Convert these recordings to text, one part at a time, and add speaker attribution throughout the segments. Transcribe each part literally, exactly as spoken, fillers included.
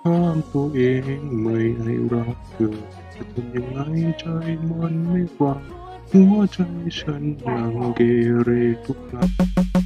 Speaker 1: ห้ามตัวเองไม่ให้รักเธอจะทำยังไงใจมันไม่ฟังหัวใจฉันยังเกเรทุกครั้ง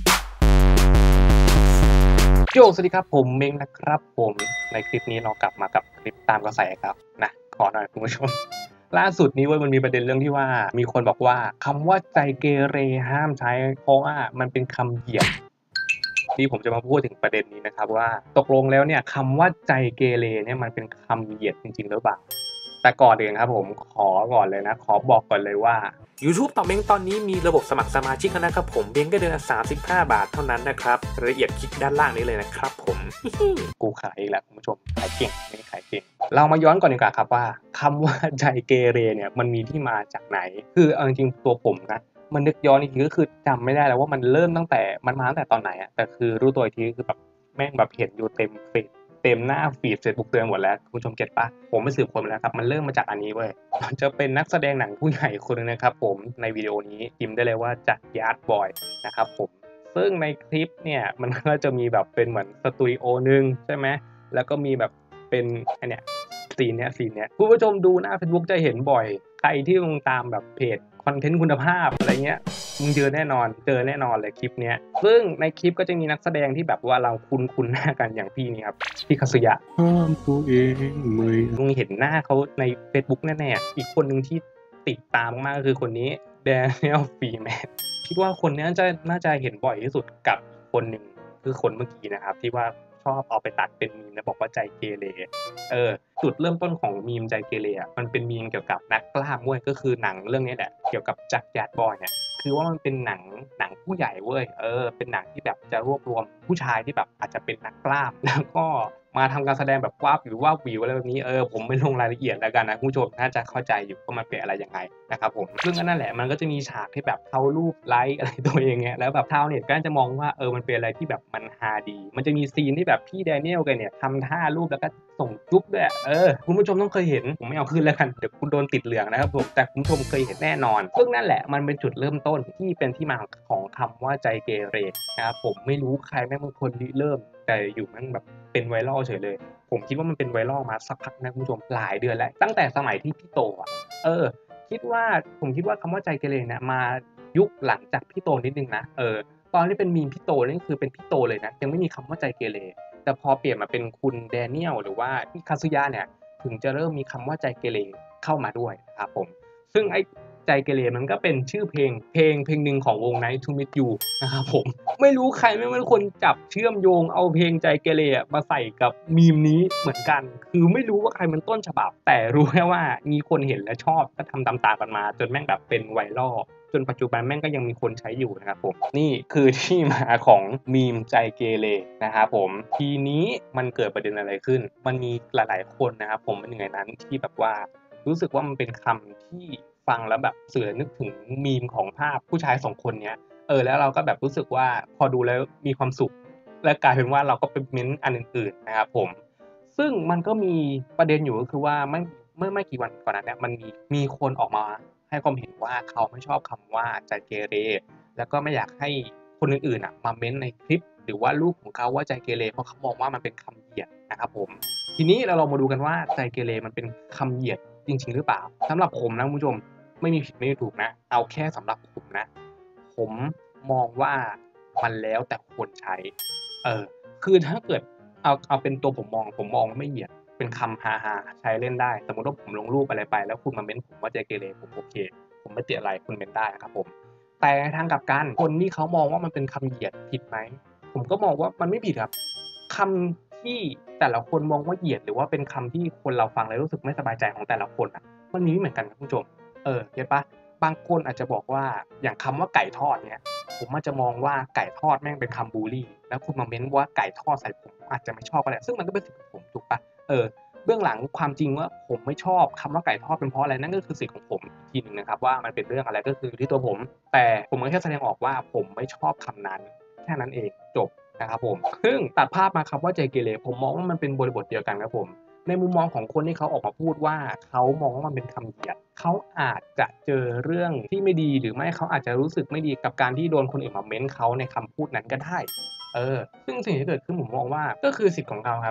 Speaker 2: โยสวัสดีครับผมเม้งนะครับผมในคลิปนี้เรากลับมากับคลิปตามกระแสครับนะขอหน่อยคุณผู้ชมล่าสุดนี้เว้ยมันมีประเด็นเรื่องที่ว่ามีคนบอกว่าคำว่าใจเกเรห้ามใช้เพราะว่ามันเป็นคำเหยียดที่ผมจะมาพูดถึงประเด็นนี้นะครับว่าตกลงแล้วเนี่ยคำว่าใจเกเรเนี่ยมันเป็นคำเหยียดจริงๆหรือเปล่าแต่ก่อนอื่นครับผมขอก่อนเลยนะขอบอกก่อนเลยว่า
Speaker 3: YouTube ต่อเม้งตอนนี้มีระบบสมัครสมาชิกแล้วนะครับผมเพียงแค่เดือนละสามสิบห้าบาทเท่านั้นนะครับรายละเอียดคลิกด้านล่างนี้เลยนะครับผม
Speaker 2: กูขายอีกแล้วคุณผู้ชมขายเก่งไม่ขายเก่งเรามาย้อนก่อนดีกว่าครับว่าคำว่าใจเกเรเนี่ยมันมีที่มาจากไหนคือเอาจริงๆตัวผมนะมันนึกย้อนอีกทีก็คือจำไม่ได้แล้วว่ามันเริ่มตั้งแต่มันมาตั้งแต่ตอนไหนอะแต่คือรู้ตัวอีกทีคือแบบแม่งแบบเห็นอยู่เต็มเฟซเต็มหน้าฟีดเฟซบุ๊กเต็มหมดแล้วคุณผู้ชมเก็ตปะผมไปสืบค้นมาแล้วครับมันเริ่มมาจากอันนี้เว้ยมันจะเป็นนักแสดงหนังผู้ใหญ่คนนึงนะครับผมในวิดีโอนี้พิมพ์ได้เลยว่าจัดยาร์ดบอยนะครับผม ซึ่งในคลิปเนี่ยมันก็จะมีแบบเป็นเหมือนสตูดิโอหนึ่งใช่ไหมแล้วก็มีแบบเป็นอันเนี้ยซีนเนี้ยซีนเนี้ยคุณผู้ชมดูหน้า Facebook จะเห็นบ่อยใครที่มึงตามแบบเพจคอนเทนต์คุณภาพอะไรเงี้ยมึงเจอแน่นอนเจอแน่นอนเลยคลิปเนี้ยซึ่งในคลิปก็จะมีนักแสดงที่แบบว่าเราคุ้นคุ้นหน้ากันอย่างพี่นี่ครับพี่คาสึยะ
Speaker 1: ห้ามตัวเองไม่
Speaker 2: มึงเห็นหน้าเขาใน Facebook แน่ๆอีกคนหนึ่งที่ติดตามมากๆก็คือคนนี้ Daniel Freeman คิดว่าคนนี้น่าจะน่าจะเห็นบ่อยที่สุดกับคนหนึ่งคือคนเมื่อกี้นะครับที่ว่าชอบเอาไปตัดเป็นมีมแล้วบอกว่าใจเกเรเออจุดเริ่มต้นของมีมใจเกเรอ่ะมันเป็นมีมเกี่ยวกับนักกล้ามเว้ยก็คือหนังเรื่องนี้แหละเกี่ยวกับจักรยานบอยเนี่ยคือว่ามันเป็นหนังหนังผู้ใหญ่เว้ยเออเป็นหนังที่แบบจะรวบรวมผู้ชายที่แบบอาจจะเป็นนักกล้ามแล้วก็มาทำการแสดงแบบวาบหรือว่าวิวอะไรแบบนี้เออผมไม่ลงรายละเอียดแล้วกันนะคุณผู้ชมน่าจะเข้าใจอยู่ว่ามันเป็นอะไรยังไงนะครับผมซึ่งนั่นแหละมันก็จะมีฉากที่แบบเข้ารูปไลค์อะไรตัวเองเงี้ยแล้วแบบชาวเน็ตก็จะมองว่าเออมันเป็นอะไรที่แบบมันฮาดีมันจะมีซีนที่แบบพี่แดเนียลกันเนี่ยทำท่ารูปแล้วก็ส่งจุ๊บด้วยเออคุณผู้ชมต้องเคยเห็นผมไม่เอาขึ้นแล้วกันเดี๋ยวคุณโดนติดเหลืองนะครับผมแต่คุณผู้ชมเคยเห็นแน่นอนซึ่งนั่นแหละมันเป็นจุดเริ่มต้นที่เป็นที่มาของคำว่าใจเกเรนะครับผมไม่รู้ใครแม่งเป็นคนริเริ่มแต่อยู่แม่งแบบเป็นไวรัลเฉยเลยผมคิดว่ามันเป็นไวรัลมาสักพักนะคุณผู้ชมหลายเดือนแล้วตั้งแต่สมัยที่พี่โตอ่ะเออคิดว่าผมคิดว่าคำว่าใจเกเรเนี่ยมายุคหลังจากพี่โตนิดนึงนะเออตอนที่เป็นมีมพี่โตนี่คือเป็นพี่โตเลยนะยังไม่มีคำว่าใจเกเรแต่พอเปลี่ยนมาเป็นคุณแดเนียลหรือว่าพี่คาซึยะเนี่ยถึงจะเริ่มมีคำว่าใจเกเรเข้ามาด้วยครับผมซึ่งไอ้ใจเกเรมันก็เป็นชื่อเพลงเพลงเพลงหนึ่งของวง Night to Meet You นะครับผมไม่รู้ใครไม่เป็นคนจับเชื่อมโยงเอาเพลงใจเกเรมาใส่กับมีมนี้เหมือนกันคือไม่รู้ว่าใครเป็นต้นฉบับแต่รู้แค่ว่ามีคนเห็นและชอบก็ทำตามๆกันมาจนแม่งแบบเป็นไวรัลจนปัจจุบันแม่งก็ยังมีคนใช้อยู่นะครับผมนี่คือที่มาของมีมใจเกเรนะครับผมทีนี้มันเกิดประเด็นอะไรขึ้นมันมีหลายๆคนนะครับผมเป็นหนึ่งในนั้นที่แบบว่ารู้สึกว่ามันเป็นคำที่ฟังแล้วแบบเสือนึกถึงมีมของภาพผู้ชายสองคนเนี้ยเออแล้วเราก็แบบรู้สึกว่าพอดูแล้วมีความสุขและกลายเป็นว่าเราก็ไปเม้นต์อันอื่นๆนะครับผมซึ่งมันก็มีประเด็นอยู่ก็คือว่าไม่เมื่อไม่กี่วันก่อนนั้นเนี่ยมันมีมีคนออกมาให้ความเห็นว่าเขาไม่ชอบคำว่าใจเกเรแล้วก็ไม่อยากให้คนอื่นๆอ่ะมาเม้นต์ในคลิปหรือว่ารูปของเขาว่าใจเกเรเพราะเขามองว่ามันเป็นคำเหยียดนะครับผมทีนี้เราลองมาดูกันว่าใจเกเรมันเป็นคำเหยียดจริงๆหรือเปล่าสำหรับผมนะคุณผู้ชมไม่มีผิดไม่มีถูกนะเอาแค่สำหรับผมนะผมมองว่ามันแล้วแต่คนใช้เออคือถ้าเกิดเอาเอาเป็นตัวผมมองผมมองไม่เหยียดเป็นคำฮาๆใช้เล่นได้สมมติว่าผมลงรูปอะไรไปแล้วคุณมาเม้นผมว่าใจเกเรผมโอเคผมไม่ติดอะไรคุณเม้นได้นะครับผมแต่ในทางกลับกันคนที่เขามองว่ามันเป็นคำเหยียดผิดไหมผมก็มองว่ามันไม่ผิดครับคำที่แต่ละคนมองว่าเหยียดหรือว่าเป็นคำที่คนเราฟังแล้วรู้สึกไม่สบายใจของแต่ละคนอ่ะมันมีไม่เหมือนกันครับคุณผู้ชมเออเก็ตปะบางคนอาจจะบอกว่าอย่างคำว่าไก่ทอดเนี่ยผมอาจจะมองว่าไก่ทอดแม่งเป็นคำบูลลีแล้วคุณมาเม้นว่าไก่ทอดใส่ผมอาจจะไม่ชอบก็ได้ซึ่งมันก็เป็นสิทธิ์ของผมถูกปะเออเบื้องหลังความจริงว่าผมไม่ชอบคำว่าไก่ทอดเป็นเพราะอะไรนั่นก็คือสิทธิ์ของผมอีกทีหนึ่งนะครับว่ามันเป็นเรื่องอะไรก็คือที่ตัวผมแต่ผมก็แค่แสดงออกว่าผมไม่ชอบคำนั้นแค่นั้นเองจบนะครับผมซึ่งตัดภาพมาคำว่าใจเกเรผมมองว่ามันเป็นบริบทเดียวกันครับผมในมุมมองของคนที่เขาออกมาพูดว่าเขามองว่ามันเป็นคำเหยียดเขาอาจจะเจอเรื่องที่ไม่ดีหรือไม่เขาอาจจะรู้สึกไม่ดีกับการที่โดนคนอื่นมาเม้นเขาในคำพูดนั้นก็ได้เออซึ่งสิ่งที่เกิดขึ้นผมมองว่าก็คือสิทธิ์ของเขาครับ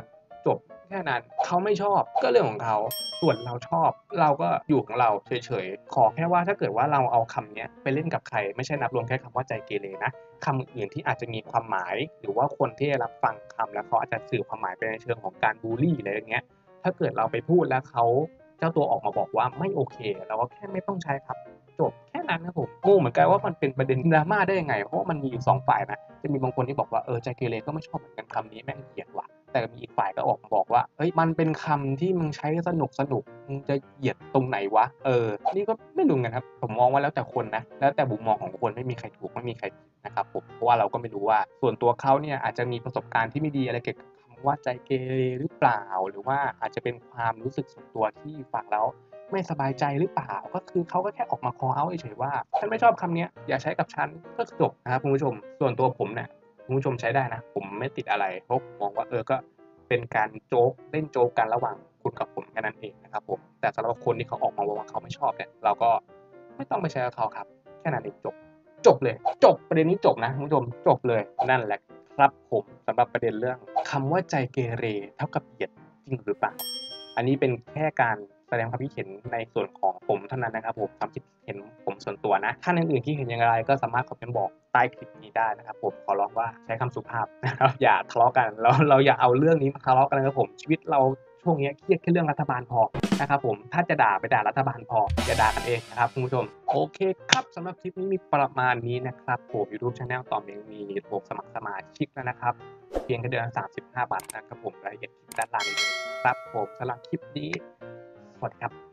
Speaker 2: จบแค่นั้นเขาไม่ชอบก็เรื่องของเขาส่วนเราชอบเราก็อยู่ของเราเฉยๆขอแค่ว่าถ้าเกิดว่าเราเอาคำนี้ไปเล่นกับใครไม่ใช่นับรวมแค่คำว่าใจเกเรนะคำอื่นที่อาจจะมีความหมายหรือว่าคนที่รับฟังคำแล้วเขาอาจจะสื่อความหมายไปในเชิงของการบูลลี่อะไรอย่างเงี้ยถ้าเกิดเราไปพูดแล้วเขาเจ้าตัวออกมาบอกว่าไม่โอเคเราก็แค่ไม่ต้องใช้ครับจบแค่นั้นครับผมงงเหมือนกันว่ามันเป็นประเด็นดราม่าได้ยังไงเพราะว่ามันมีอยู่สองฝ่ายนะจะมีบางคนที่บอกว่าเออใจเกเรก็ไม่ชอบเหมือนกันคำนี้แม่งเกลียดว่ะแต่มีอีกฝ่ายก็ออกมาบอกว่าเฮ้ยมันเป็นคำที่มึงใช้สนุกสนุกมึงจะเหยียดตรงไหนวะเออนี่ก็ไม่รู้กันครับผมมองว่าแล้วแต่คนนะแล้วแต่มุมมองของคนไม่มีใครถูกไม่มีใครผิดนะครับผมเพราะว่าเราก็ไม่รู้ว่าส่วนตัวเขาเนี่ยอาจจะมีประสบการณ์ที่ไม่ดีอะไรเกี่ยวกับคำว่าใจเกเรหรือเปล่าหรือว่าอาจจะเป็นความรู้สึกส่วนตัวที่ฟังแล้วไม่สบายใจหรือเปล่าก็คือเขาก็แค่ออกมา call out เฉยๆว่าฉันไม่ชอบคำนี้อย่าใช้กับฉันก็จบนะครับคุณผู้ชมส่วนตัวผมเนี่ยคุณผู้ชมใช้ได้นะผมไม่ติดอะไรเพราะผมมองว่าเออก็เป็นการโจ๊กเล่นโจ๊กกันระหว่างคุณกับผมแค่นั้นเองนะครับผมแต่สำหรับคนที่เขาออกมาบอกว่าเขาไม่ชอบเนี่ยเราก็ไม่ต้องไปใช้กับเขาครับแค่นั้นเองจบจบเลยจบประเด็นนี้จบนะคุณผู้ชมจบเลยนั่นแหละครับผมสำหรับประเด็นเรื่องคำว่าใจเกเรเท่ากับเหยียดจริงหรือเปล่าอันนี้เป็นแค่การแสดงความคิดเห็นในส่วนของผมเท่านั้นนะครับผมความคิดเห็นผมส่วนตัวนะท่านอื่นๆที่เห็นอย่างไรก็สามารถคอมเมนต์บอกใต้คลิปนี้ได้นะครับผมขอร้องว่าใช้คำสุภาพนะครับอย่าทะเลาะกันแล้วเราอย่าเอาเรื่องนี้มาทะเลาะกันนะครับผมชีวิตเราช่วงนี้เครียดแค่เรื่องรัฐบาลพอนะครับผมถ้าจะด่าไปด่ารัฐบาลพออย่าด่ากันเองนะครับคุณผู้ชมโอเคครับสำหรับคลิปนี้มีประมาณนี้นะครับผม YouTube Channel ต่อเมงมีระบบสมัครสมาชิกแล้วนะครับเพียงแค่เดือนละสามสิบห้าบาทนะครับผมรายละเอียดคลิปด้านล่างนี้ครับผมสำหรับคลิปนี้สวัสดีครับ